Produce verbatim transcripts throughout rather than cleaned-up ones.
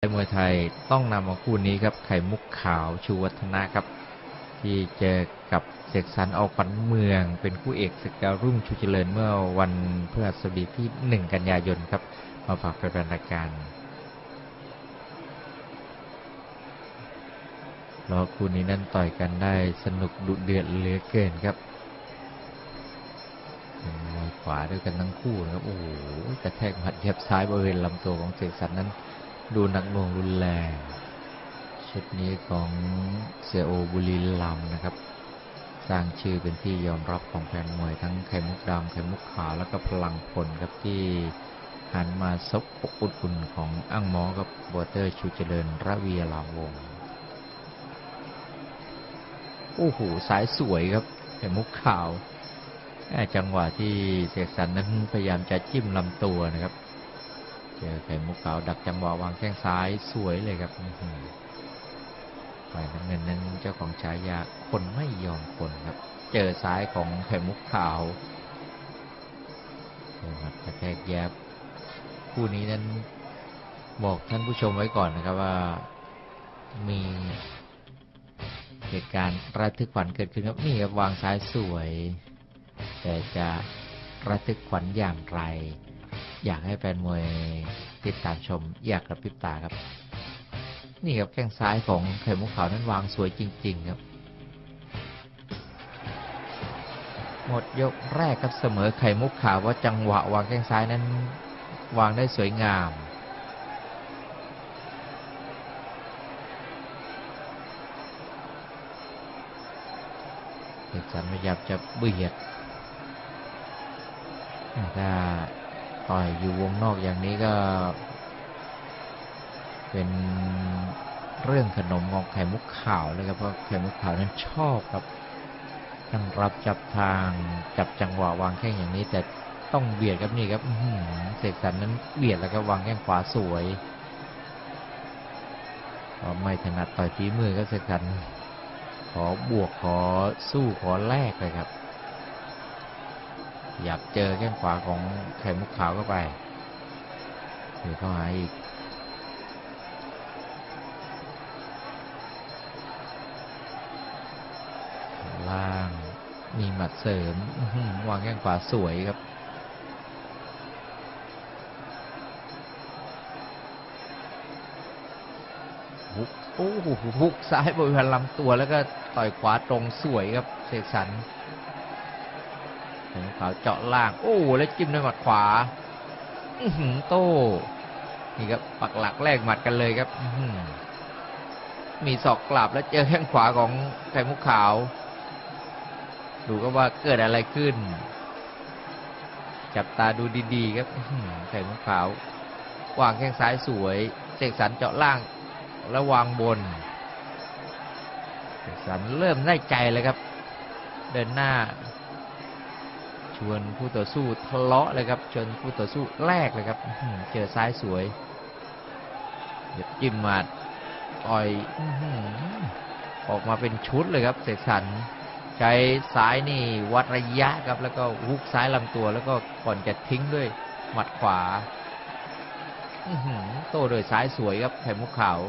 มวยไทยต้องนำมาคู่นี้ครับไข่มุกขาวชูวัฒนะครับที่เจอกับเสกสรรออกขวัญเมืองเป็นคู่เอกศึกดาวรุ่งชูเจริญเมื่อวันพฤหัสบดีที่หนึ่งกันยายนครับมาฝากแฟนรายการแล้วคู่นี้นั้นต่อยกันได้สนุกดุเดือดเหลือเกินครับมวยขวาด้วยกันทั้งคู่นะครับโอ้โหกระแทกหมัดเย็บซ้ายบริเวณลำตัวของเสกสรรนั้นดูหนักหน่วงรุนแรงชุดนี้ของเสียโอบุรีรัมย์นะครับสร้างชื่อเป็นที่ยอมรับของแฟนมวยทั้งไข่มุกดำไข่มุกขาวแล้วก็พลังพลครับที่หันมาซบอกอุ่นของอั้งหมอกับโบเตอร์ชูเจริญระเวียลาวงศ์โอ้โหสายสวยครับไข่มุกขาวจังหวะที่เสกสรรนั้นพยายามจะจิ้มลำตัวนะครับเจอไข่มุกขาวดักจังหวะวางแข้งซ้ายสวยเลยครับฝ่ายน้ำเงินนั้นเจ้าของฉายาคนไม่ยอมคนครับเจอซ้ายของไข่มุกขาวกระแทกแยบคู่นี้นั้นบอกท่านผู้ชมไว้ก่อนนะครับว่ามีเหตุการณ์ระทึกขวัญเกิดขึ้นครับนี่ครับวางซ้ายสวยแต่จะระทึกขวัญอย่างไรอยากให้แฟนมวยติดตามชมอยากกระพริบตาครับนี่ครับแข้งซ้ายของไข่มุกขาวนั้นวางสวยจริงๆครับหมดยกแรกครับเสมอไข่มุกขาวว่าจังหวะวางแข้งซ้ายนั้นวางได้สวยงามเสกสรรพยายามจะเบียดถ้าต่อยอยู่วงนอกอย่างนี้ก็เป็นเรื่องขนมของไข่มุกขาวเลยครับเพราะไข่มุกขาวนั้นชอบครับตั้งรับจับทางจับจังหวะวางแข้งอย่างนี้แต่ต้องเบียดครับนี่ครับเสกสรรนั้นเบียดแล้วก็วางแข้งขวาสวยไม่ถนัดต่อยฝีมือก็เสกสรรขอบวกขอสู้ขอแลกเลยครับอยากเจอแข้งขวาของไข่มุกขาวเข้าไปหรือเข้าหาอีกล่างมีหมัดเสริมวางแข้งขวาสวยครับฮุกโอ้โหฮุกซ้ายบริเวณลำตัวแล้วก็ต่อยขวาตรงสวยครับเสกสรรไข่มุกขาวเจาะล่างโอ้แล้วจิ้มด้วยหมัดขวาอื้อหือโต้นี่ครับปักหลักแลกหมัดกันเลยครับมีศอกกลับแล้วเจอแข้งขวาของไข่มุกขาวดูก็ว่าเกิดอะไรขึ้นจับตาดูดีๆครับไข่มุกขาววางแข้งซ้ายสวยเสกสรรเจาะล่างแล้ววางบนเสกสรรเริ่มได้ใจเลยครับเดินหน้าชวนผู้ต่อสู้ทะเลาะเลยครับชวนผู้ต่อสู้แลกเลยครับเจอซ้ายสวยเดี๋ยวจิ้มหมัดต่อยออกมาเป็นชุดเลยครับเสกสรรใช้ซ้ายนี่วัดระยะครับแล้วก็ฮุกซ้ายลำตัวแล้วก็ก่อนจะทิ้งด้วยหมัดขวาโต้โดยซ้ายสวยครับไข่มุกขาว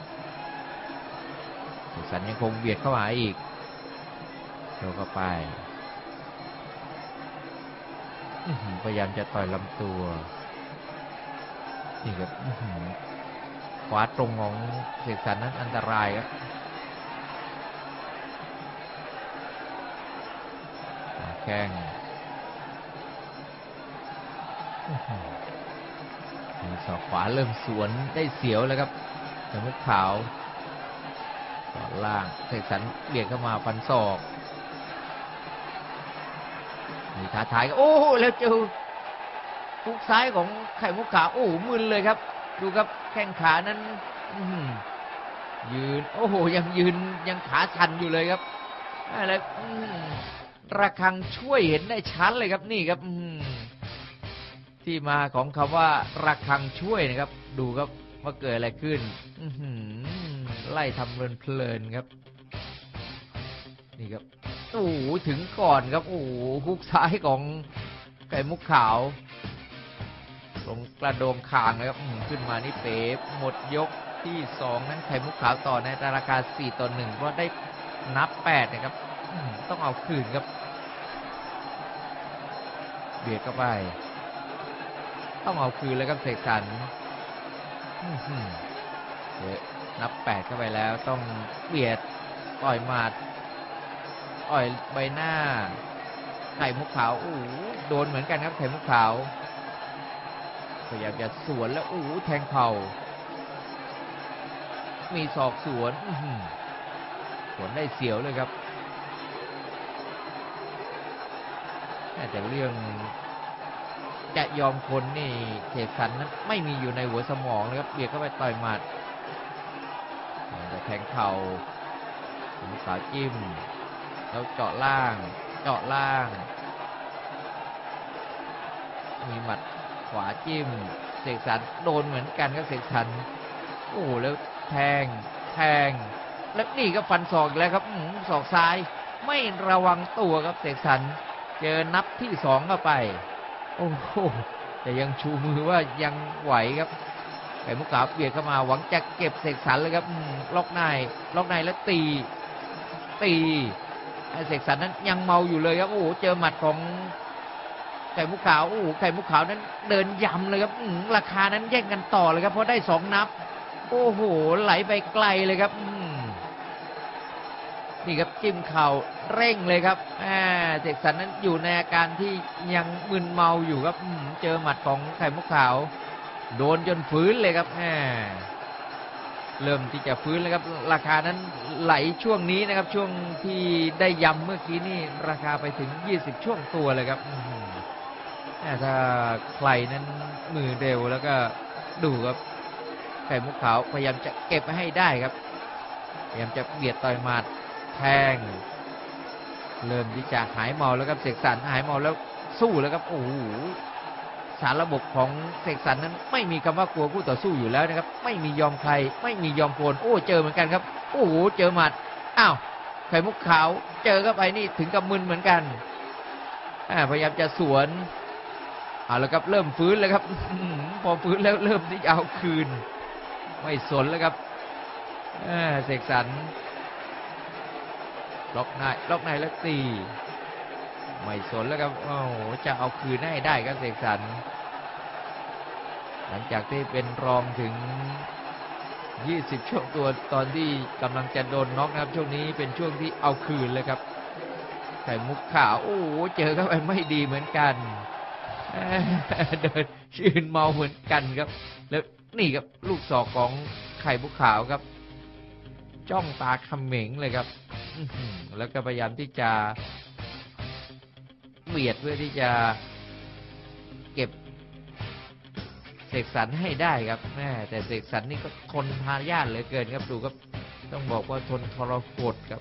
เสกสรรยังคงเบียดเข้าหาอีกโดนเข้าไปพยายามจะต่อยลำตัวนี่ครับขวาตรงของเสกสรรนั้นอันตรายครับแข้งศอกขวาเริ่มสวนได้เสียวแล้วครับไข่มุกขาวต่อล่างเสกสรรเบียดเข้ามาฟันศอกมีท้าทายโอ้แล้วเจอฮุกซ้ายของไข่มุกขาวโอ้มึนเลยครับดูครับแข้งขานั้นยืนโอ้โหยังยืนยังขาชันอยู่เลยครับอะไรระฆังช่วยเห็นได้ชัดเลยครับนี่ครับที่มาของคำว่าระฆังช่วยนะครับดูครับว่าเกิดอะไรขึ้นไล่ทำเพลินๆครับนี่ครับโอ้โหถึงก่อนครับโอ้โหฮุกซ้ายของไข่มุกขาวลงกระโดงคางเลยครับขึ้นมานี่เป๋หมดยกที่สองนั้นไข่มุกขาวต่อในราคาสี่ต่อหนึ่งเพราะได้นับแปดนะครับต้องเอาคืนครับเบียดเข้าไปต้องเอาคืนเลยครับเสกสรรเดี๋ยวนับแปดเข้าไปแล้วต้องเบียดต่อยหมัดต่อยใบหน้าไข่มุกขาวอู้โดนเหมือนกันครับไข่มุกขาวพยายามจะสวนแล้วอู้แทงเข่ามีศอกสวนสวนได้เสียวเลยครับแต่เรื่องจะยอมคนนี่เสกสรรนั้นไม่มีอยู่ในหัวสมองเลยครับเบียดเข้าไปต่อยหมัดจะแทงเข่าสาวจิ้มแล้วเจาะล่างเจาะล่างมีหมัดขวาจิ้มเสกสรรโดนเหมือนกันครับเสกสรรโอ้แล้วแทงแทงแล้วนี่ก็ฟันศอกแล้วครับศอกซ้ายไม่ระวังตัวครับเสกสรรเจอนับที่สองเข้าไปโอ้โหแต่ยังชูมือว่ายังไหวครับไข่มุกขาวเบียดเข้ามาหวังจะเก็บเสกสรรเลยครับล็อกในล็อกในแล้วตีตีเสกสรรนั้นยังเมาอยู่เลยครับโอ้โหเจอหมัดของไข่มุกขาวโอ้โหไข่มุกขาวนั้นเดินยำเลยครับราคานั้นแย่งกันต่อเลยครับเพราะได้สองนับโอ้โหไหลไปไกลเลยครับนี่ครับจิ้มเข่าเร่งเลยครับเสกสรรนั้นอยู่ในอาการที่ยังมึนเมาอยู่ครับเจอหมัดของไข่มุกขาวโดนจนฟื้นเลยครับเริ่มที่จะฟื้นแล้วครับราคานั้นไหลช่วงนี้นะครับช่วงที่ได้ยำเมื่อกี้นี่ราคาไปถึงยี่สิบช่วงตัวเลยครับถ้าใครนั้นมือเร็วแล้วก็ดูครับไข่มุกขาวพยายามจะเก็บให้ได้ครับพยายามจะเบียดต่อยหมัดแทงเริ่มที่จะหายเมาแล้วครับเสกสรรหายเมาแล้วสู้แล้วครับโอ้โหสารระบบของเสกสรรนั้นไม่มีคำว่ากลัวคู่ต่อสู้อยู่แล้วนะครับไม่มียอมใครไม่มียอมคนโอ้เจอเหมือนกันครับโอ้โหเจอหมัดอ้าวไข่มุกขาวเจอเข้าไปนี่ถึงกับมึนเหมือนกันพยายามจะสวนเอาแล้วครับเริ่มฟื้นแล้วครับพอฟื้นแล้วเริ่มที่จะเอาคืนไม่สนแล้วครับเสกสรรล็อกในล็อกในแล้วตีไม่สนแล้วครับโอ้โหจะเอาคืนให้ได้ครับเสกสรรหลังจากที่เป็นรองถึงยี่สิบช่วงตัวตอนที่กำลังจะโดนน็อกนะครับช่วงนี้เป็นช่วงที่เอาคืนเลยครับไข่มุกขาวโอ้โหเจอเข้าไปไม่ดีเหมือนกันเดินชื่นเมาเหมือนกันครับแล้วนี่ครับลูกศอกของไข่มุกขาวครับจ้องตาเขม็งเลยครับแล้วก็พยายามที่จะเบียดเพื่อที่จะเก็บเสกสรรให้ได้ครับแม่แต่เสกสรรนี่ก็ทนทายาทเหลือเกินครับดูครับต้องบอกว่าทนทรหดครับ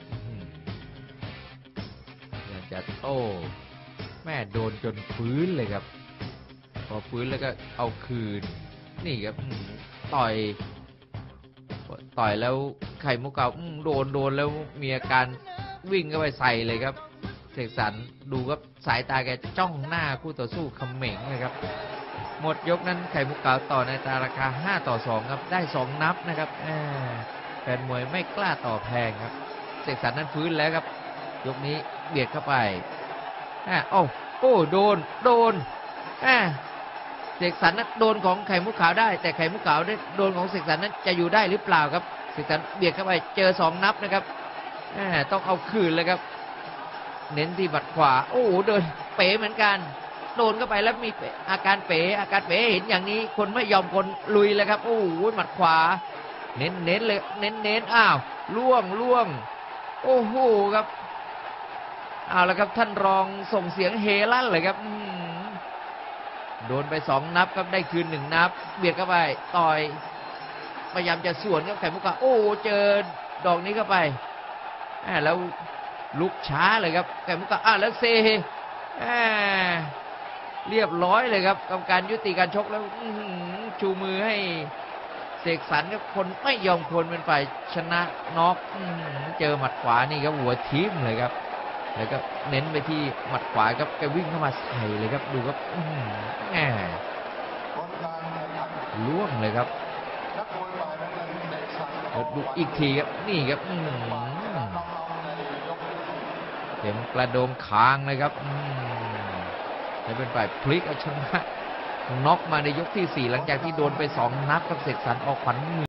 อยากจะโต้แม่โดนจนฟื้นเลยครับพอฟื้นแล้วก็เอาคืนนี่ครับต่อยต่อยแล้วไข่มุกขาวโดนโดนแล้วมีอาการวิ่งเข้าไปใส่เลยครับเสกสรรดูครับสายตาแกจ้องหน้าคู่ต่อสู้เขม็งเลยครับหมดยกนั้นไข่มุกขาวต่อในตาราคาห้าต่อสองครับได้สองนับนะครับแฟนมวยไม่กล้าต่อแพงครับเสกสรรนั้นฟื้นแล้วครับยกนี้เบียดเข้าไปอ่าโอ้โอ้โดนโดนอ่าเสกสรรนั้นโดนของไข่มุกขาวได้แต่ไข่มุกขาวได้โดนของเสกสรรนั้นจะอยู่ได้หรือเปล่าครับเสกสรรเบียดเข้าไปเจอสองนับนะครับอ่าต้องเอาคืนเลยครับเน้นที่บัดขวาโอ้โหเดินเป๋เหมือนกันโดนเข้าไปแล้วมีอาการเป๋อาการเป๋เห็นอย่างนี้คนไม่ยอมคนลุยเลยครับโอ้โหหมัดขวาเน้นเน้นเลยเน้นเน้นอ้าวล่วงล่วงโอ้โหครับเอาละครับท่านรองส่งเสียงเฮลั่นเลยครับโดนไปสองนับครับได้คืนหนึ่งนับเบียดเข้าไปต่อยพยายามจะสวนครับไข่มุกขาวโอ้เจอดอกนี้เข้าไปแล้วลุกช้าเลยครับไข่มุกขาวอ่ะแล้วเซเรียบร้อยเลยครับกรรมการยุติการชกแล้วชูมือให้เสกสรรครับคนไม่ยอมคนเป็นฝ่ายชนะน็อกเจอหมัดขวานี่ครับหัวทิ่มเลยครับแล้วก็เน้นไปที่หมัดขวาครับแกวิ่งเข้ามาใส่เลยครับดูครับแหมล่วงเลยครับดูอีกทีครับนี่ครับเข็มกระโดงคางเลยครับจะเป็นฝ่ายพลิกเอาชนะน็อกมาในยกที่สี่หลังจากที่โดนไปสองนับกับเสกสรรออกขวัญ